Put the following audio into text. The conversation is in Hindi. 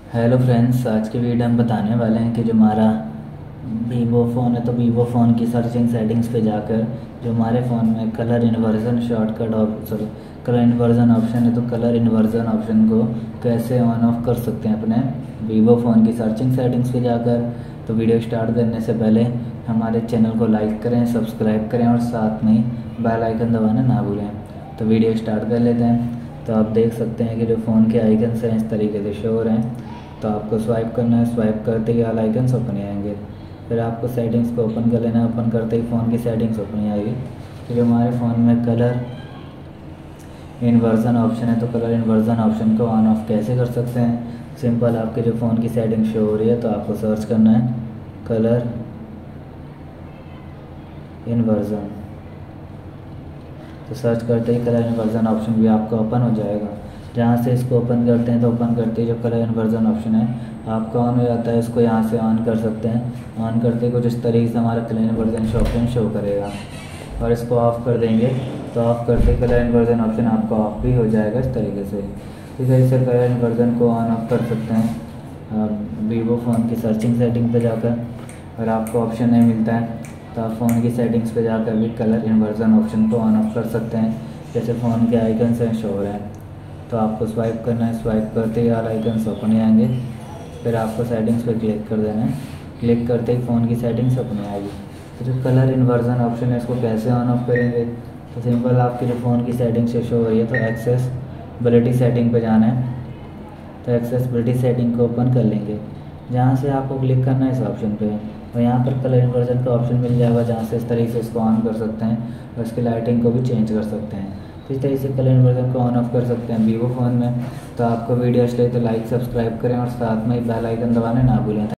हेलो फ्रेंड्स, आज की वीडियो हम बताने वाले हैं कि जो हमारा वीवो फ़ोन है तो वीवो फ़ोन की सर्चिंग सेटिंग्स पे जाकर जो हमारे फ़ोन में कलर इन्वर्जन शॉर्टकट और सॉरी कलर इन्वर्जन ऑप्शन है तो कलर इन्वर्जन ऑप्शन को कैसे ऑन ऑफ कर सकते हैं अपने वीवो फ़ोन की सर्चिंग सेटिंग्स पे जाकर। तो वीडियो स्टार्ट करने से पहले हमारे चैनल को लाइक करें, सब्सक्राइब करें और साथ में बेल आइकन दबाना ना भूलें। तो वीडियो स्टार्ट कर लेते हैं। तो आप देख सकते हैं कि जो फ़ोन के आइकन्स हैं इस तरीके से शो हो रहे हैं। तो आपको स्वाइप करना है, स्वाइप करते ही ऑल आइकन्स ओपन आएंगे। फिर आपको सेटिंग्स को ओपन कर लेना है, ओपन करते ही फ़ोन की सेटिंग्स ओपन आएगी। फिर हमारे फ़ोन में कलर इन्वर्जन ऑप्शन है तो कलर इन्वर्जन ऑप्शन को ऑन ऑफ कैसे कर सकते हैं। सिंपल, आपके जो फ़ोन की सेटिंग शो हो रही है तो आपको सर्च करना है कलर इन्वर्जन। तो सर्च करते ही कलर इन्वर्जन ऑप्शन भी आपको ओपन हो जाएगा। जहाँ से इसको ओपन करते हैं तो ओपन करते ही जो कलर इन्वर्जन ऑप्शन है आपका ऑन हो जाता है। इसको यहाँ से ऑन कर सकते हैं। ऑन करते ही कुछ इस तरीके से हमारा कलर इन्वर्जन ऑप्शन शो करेगा। और इसको ऑफ़ कर देंगे तो ऑफ़ करते ही कलर इन्वर्जन ऑप्शन आपका ऑफ भी हो जाएगा इस तरीके से। इस तरीके से कलर इन्वर्जन को ऑन ऑफ कर सकते हैं वीवो फ़ोन की सर्चिंग सेटिंग पर जाकर। और आपको ऑप्शन नहीं मिलता है तो आप फ़ोन की सेटिंग्स पे जाकर भी कलर इन्वर्जन ऑप्शन को ऑन ऑफ कर सकते हैं। जैसे फ़ोन के आइकन से शो हो रहे हैं तो आपको स्वाइप करना है, स्वाइप करते ही ऑल आइकन्स ओपन आएंगे। फिर आपको सेटिंग्स पे क्लिक कर देना है, क्लिक करते ही फ़ोन की सेटिंग्स ओपन आएगी। तो जो कलर इन्वर्जन ऑप्शन है इसको कैसे ऑन ऑफ करेंगे तो सिंपल, आपके जो फ़ोन की सेटिंग से शो हो रही है तो एक्सेसिबिलिटी सेटिंग पे जाना है। तो एक्सेसिबिलिटी सेटिंग को ओपन कर लेंगे। जहाँ से आपको क्लिक करना है इस ऑप्शन पे और यहाँ पर कलर इन्वर्जन का ऑप्शन मिल जाएगा, जहाँ से इस तरीके से इसको ऑन कर सकते हैं और इसकी लाइटिंग को भी चेंज कर सकते हैं। तो इस तरीके से कलर इन्वर्जन को ऑन ऑफ कर सकते हैं वीवो फ़ोन में। तो आपको वीडियो अच्छी लगे तो लाइक सब्सक्राइब करें और साथ में बेल आइकन दबाने ना भूलें।